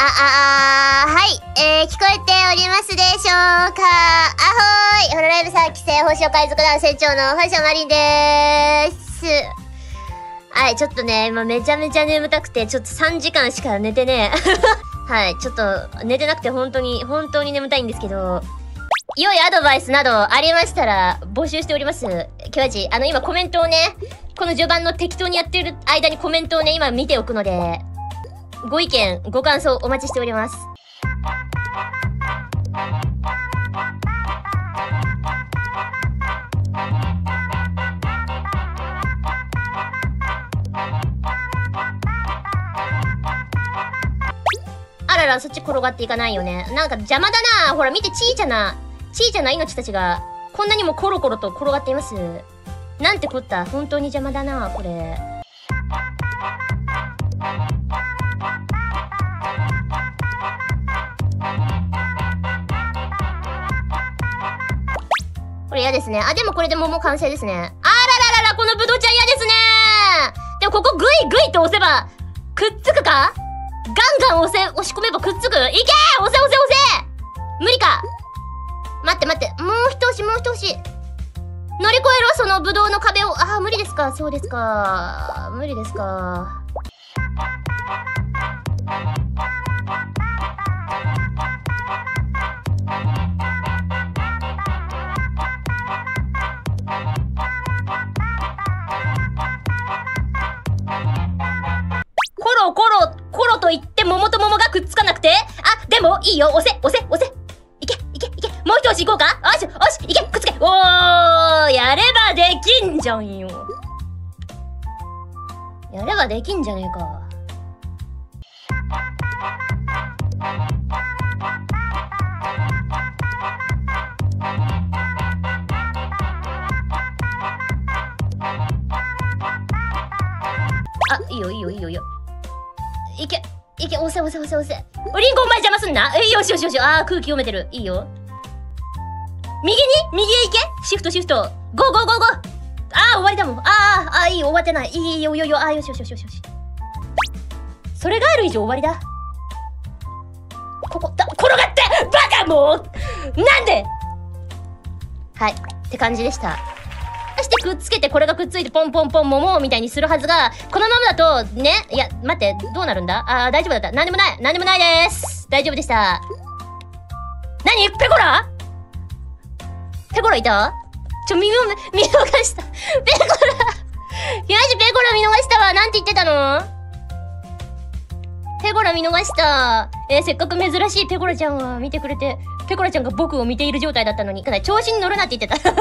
はい。聞こえておりますでしょうか。あほーい。ホロライブ3期生、星を海賊団船長の星野マリンでーす。はい、ちょっとね、今めちゃめちゃ眠たくて、ちょっと3時間しか寝てねはい、ちょっと寝てなくて本当に眠たいんですけど、良いアドバイスなどありましたら募集しております。キワジ、今コメントをね、この序盤の適当にやってる間にコメントをね、今見ておくので、ご意見、ご感想お待ちしております。あらら、そっち転がっていかないよね。なんか邪魔だな。ほら見て、ちいちゃな命たちがこんなにもコロコロと転がっています。なんてこった。本当に邪魔だな、これ。これ嫌ですね。あ、でもこれで桃完成ですね。あらららら、このブドウちゃん嫌ですね。でもここグイグイと押せばくっつくか。ガンガン押し込めばくっつく。いけー、押せ無理か。待って、もう一押し。乗り越えろ、そのブドウの壁を。あー、無理ですか。そうですか。無理ですか。コロと言って桃と桃がくっつかなくて。あ、でもいいよ。押せ。いけ。もう一押し行こうか。よし、いけ、くっつけ。おー、やればできんじゃんよ。やればできんじゃねえか。あ、いいよ。いけ、押せ。リンゴお前邪魔すんな。よし。あー、空気読めてる。いいよ。右へ行け。シフト。ゴー。あー、終わりだもん。あー、いいよ、終わってない。いいよ。あー、よし。それがある以上終わりだ。ここだ、転がってバカもうなんで。はい、って感じでした。してくっつけて、これがくっついてポン桃みたいにするはずが、このままだとね。いや待って、どうなるんだ。あー、大丈夫だった。なんでもないです。大丈夫でした。何、ペコラいた。見逃した。ペコラ見逃したわ。なんて言ってたの。ペコラ見逃した。せっかく珍しいペコラちゃんは見てくれて、ペコラちゃんが僕を見ている状態だったのに、調子に乗るなって言ってた。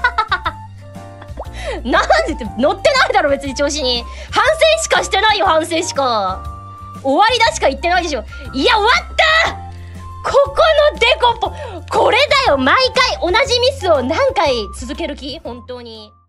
なんでって乗ってないだろ別に調子に。反省しかしてないよ。終わりだしか言ってないでしょ。いや終わった。ここのデコポこれだよ。毎回同じミスを何回続ける気。本当に。